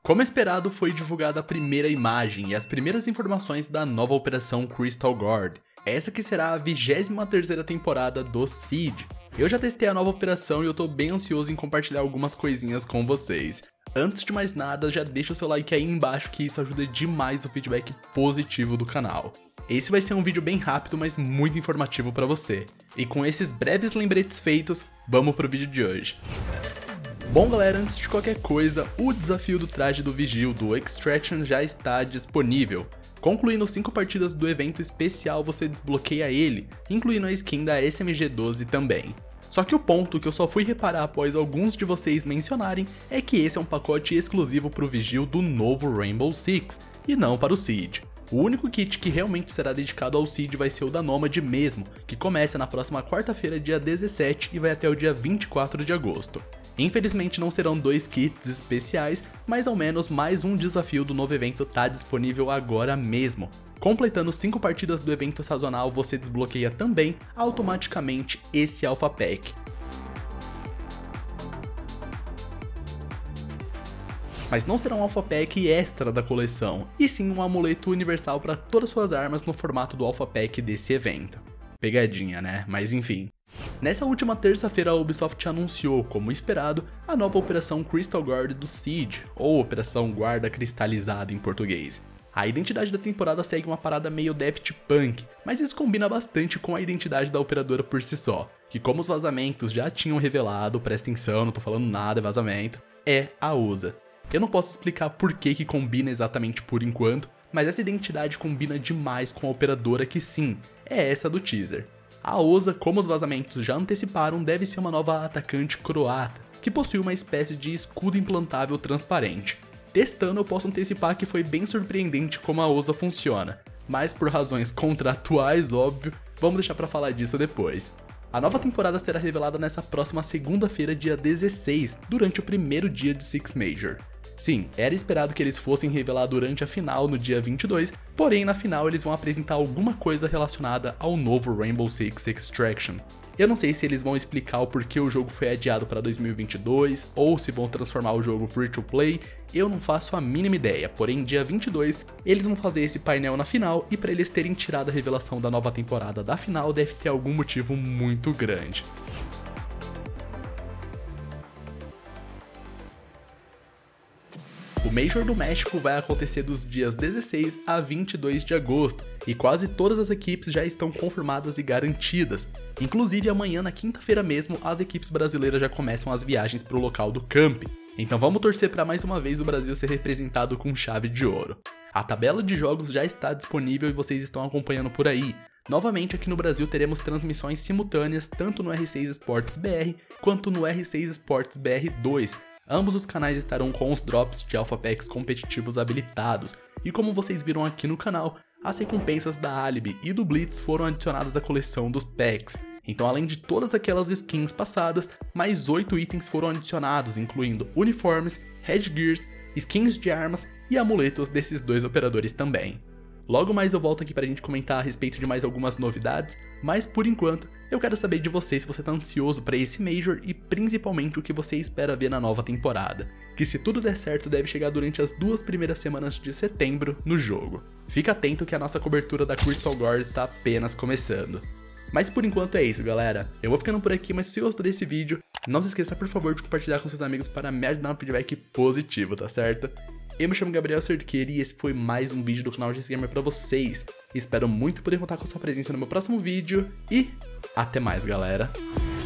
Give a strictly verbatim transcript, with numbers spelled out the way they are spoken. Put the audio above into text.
Como esperado, foi divulgada a primeira imagem e as primeiras informações da nova operação Crystal Guard, essa que será a vigésima terceira temporada do Siege. Eu já testei a nova operação e eu tô bem ansioso em compartilhar algumas coisinhas com vocês. Antes de mais nada, já deixa o seu like aí embaixo que isso ajuda demais no feedback positivo do canal. Esse vai ser um vídeo bem rápido, mas muito informativo pra você. E com esses breves lembretes feitos, vamos pro vídeo de hoje. Bom galera, antes de qualquer coisa, o desafio do traje do Vigil do Extraction já está disponível. Concluindo cinco partidas do evento especial, você desbloqueia ele, incluindo a skin da S M G doze também. Só que o ponto que eu só fui reparar após alguns de vocês mencionarem é que esse é um pacote exclusivo para o Vigil do novo Rainbow Six, e não para o Siege. O único kit que realmente será dedicado ao Siege vai ser o da Nomad mesmo, que começa na próxima quarta-feira, dia dezessete, e vai até o dia vinte e quatro de agosto. Infelizmente não serão dois kits especiais, mas ao menos mais um desafio do novo evento está disponível agora mesmo. Completando cinco partidas do evento sazonal, você desbloqueia também automaticamente esse Alpha Pack. Mas não será um Alpha Pack extra da coleção, e sim um amuleto universal para todas suas armas no formato do Alpha Pack desse evento. Pegadinha, né? Mas enfim. Nessa última terça-feira a Ubisoft anunciou, como esperado, a nova operação Crystal Guard do Siege, ou Operação Guarda Cristalizada em português. A identidade da temporada segue uma parada meio Daft Punk, mas isso combina bastante com a identidade da operadora por si só, que como os vazamentos já tinham revelado, presta atenção, não tô falando nada, é vazamento, é a U S A. Eu não posso explicar por que que combina exatamente por enquanto, mas essa identidade combina demais com a operadora que sim, é essa do teaser. A U S A, como os vazamentos já anteciparam, deve ser uma nova atacante croata, que possui uma espécie de escudo implantável transparente. Testando eu posso antecipar que foi bem surpreendente como a U S A funciona, mas por razões contratuais, óbvio, vamos deixar pra falar disso depois. A nova temporada será revelada nessa próxima segunda-feira, dia dezesseis, durante o primeiro dia de Six Major. Sim, era esperado que eles fossem revelar durante a final no dia vinte e dois, porém na final eles vão apresentar alguma coisa relacionada ao novo Rainbow Six Extraction. Eu não sei se eles vão explicar o porquê o jogo foi adiado para dois mil e vinte e dois, ou se vão transformar o jogo free to play, eu não faço a mínima ideia, porém dia vinte e dois eles vão fazer esse painel na final e para eles terem tirado a revelação da nova temporada da final deve ter algum motivo muito grande. O Major do México vai acontecer dos dias dezesseis a vinte e dois de agosto, e quase todas as equipes já estão confirmadas e garantidas. Inclusive amanhã, na quinta-feira mesmo, as equipes brasileiras já começam as viagens para o local do camp. Então vamos torcer para mais uma vez o Brasil ser representado com chave de ouro. A tabela de jogos já está disponível e vocês estão acompanhando por aí. Novamente aqui no Brasil teremos transmissões simultâneas tanto no R seis Esportes B R quanto no R seis Esportes B R dois. Ambos os canais estarão com os drops de Alpha Packs competitivos habilitados, e como vocês viram aqui no canal, as recompensas da Alibi e do Blitz foram adicionadas à coleção dos packs. Então além de todas aquelas skins passadas, mais oito itens foram adicionados, incluindo uniformes, headgears, skins de armas e amuletos desses dois operadores também. Logo mais eu volto aqui pra gente comentar a respeito de mais algumas novidades, mas por enquanto eu quero saber de você se você tá ansioso pra esse Major e principalmente o que você espera ver na nova temporada, que se tudo der certo deve chegar durante as duas primeiras semanas de setembro no jogo. Fica atento que a nossa cobertura da Crystal Guard tá apenas começando. Mas por enquanto é isso galera, eu vou ficando por aqui, mas se você gostou desse vídeo, não se esqueça por favor de compartilhar com seus amigos para me ajudar no feedback positivo, tá certo? Eu me chamo Gabriel Cerqueira e esse foi mais um vídeo do canal G S Gamer pra vocês. Espero muito poder contar com sua presença no meu próximo vídeo e até mais galera.